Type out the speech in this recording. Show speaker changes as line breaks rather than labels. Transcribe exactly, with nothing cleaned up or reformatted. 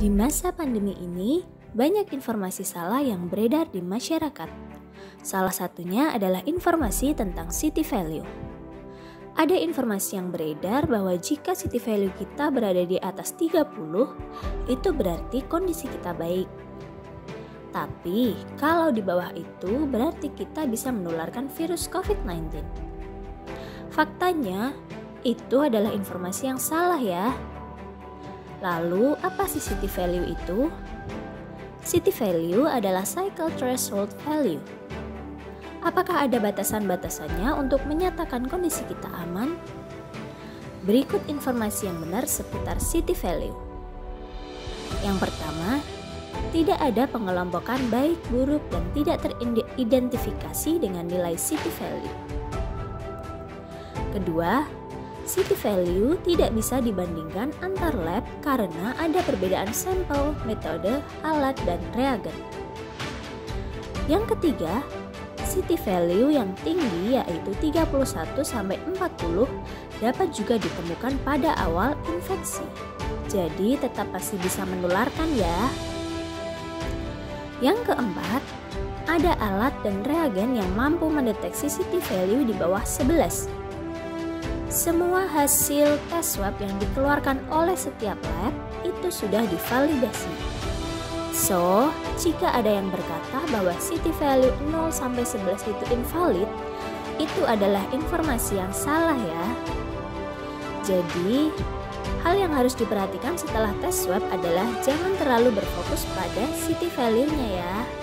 Di masa pandemi ini, banyak informasi salah yang beredar di masyarakat. Salah satunya adalah informasi tentang city value. Ada informasi yang beredar bahwa jika city value kita berada di atas tiga puluh, itu berarti kondisi kita baik. Tapi, kalau di bawah itu berarti kita bisa menularkan virus covid sembilan belas. Faktanya, itu adalah informasi yang salah ya. Lalu, apa sih city value itu? City value adalah cycle threshold value. Apakah ada batasan-batasannya untuk menyatakan kondisi kita aman? Berikut informasi yang benar seputar city value. Yang pertama, tidak ada pengelompokan baik, buruk, dan tidak teridentifikasi dengan nilai city value. Kedua, city value tidak bisa dibandingkan antar lab karena ada perbedaan sampel, metode, alat, dan reagen. Yang ketiga, city value yang tinggi yaitu tiga puluh satu sampai empat puluh dapat juga ditemukan pada awal infeksi. Jadi tetap pasti bisa menularkan ya. Yang keempat, ada alat dan reagen yang mampu mendeteksi city value di bawah sebelas. Semua hasil tes swab yang dikeluarkan oleh setiap lab itu sudah divalidasi. So, jika ada yang berkata bahwa city value nol sampai sebelas itu invalid, itu adalah informasi yang salah ya. Jadi, hal yang harus diperhatikan setelah tes swab adalah jangan terlalu berfokus pada city value-nya ya.